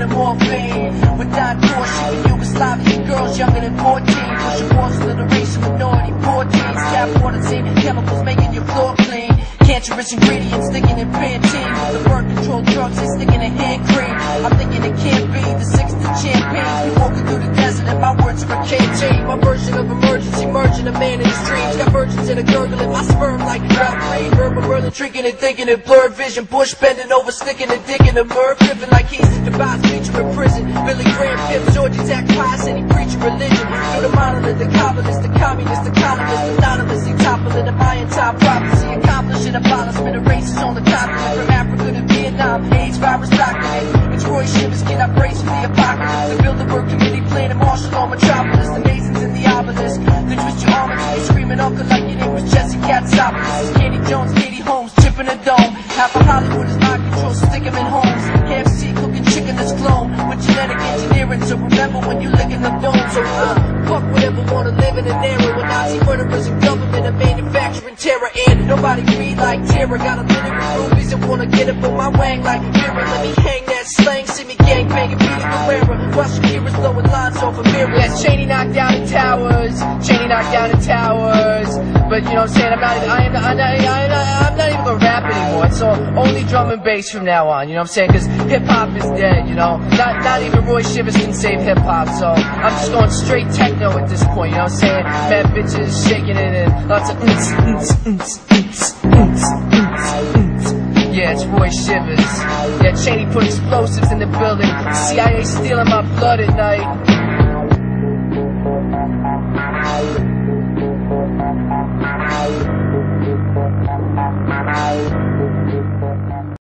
and morphine. With non-caution, Yugoslavian girls younger than 14. Pushing walls to the racial minority, poor teens. Tap water, same chemicals making your floor clean. Cancerous ingredients sticking in Pantene. With the birth control drugs, they sticking in hand cream. I'm thinking it can't be the sixth of champagne. We walking through the desert and my words are a canteen. My version of emergency, merging a man in his dreams. Got virgins in a gurgling, my sperm like a drought green. Verbal Merlin drinking and thinking it blurred vision. Bush bending over, sticking a dick in the murk. Ripping like he's the boss feature in prison. Billy Graham, Pimp, George attack pies and he preaching religion. Through the monolith, the Kabbalist, the communist, economist, anonymously toppling the Mayan top prophecy. Accomplishing abolishment of races on the continent. From Africa to Vietnam, AIDS virus document. It's Roy Shivers, kid, I brace for the apocalypse. The Bilderberg Committee planning martial law metropolis. The Masons in the obelisk. They twist your arm until you screaming uncle like your name was Jesse Katsopoulos. This is Candy Jones, Katie Holmes, chipping a dome. Half of Hollywood is mind control, stick 'em in homes. Half C cooking chicken that's clone. With genetic engineering, so remember when you licking the dome. So fuck whatever wanna live in an era with Nazi murderers and government and manufacturing terror. And nobody read like terror. Got a minute with rubies and wanna get up on my wang like mirror. Let me hang that slang, see me gang banging, beating the wearer. Watch Shivers blowing lines off of mirrors. Yeah, Cheney knocked down in towers. Cheney knocked down in towers. But you know what I'm saying? I'm not even gonna rap anymore. It's all only drum and bass from now on. You know what I'm saying? Cause hip hop is dead. You know, not even Roy Shivers can save hip hop. So I'm just going straight techno at this point. You know what I'm saying? Mad bitches shaking it and lots of yeah, it's Roy Shivers. Yeah, Cheney put explosives in the building. CIA stealing my blood at night.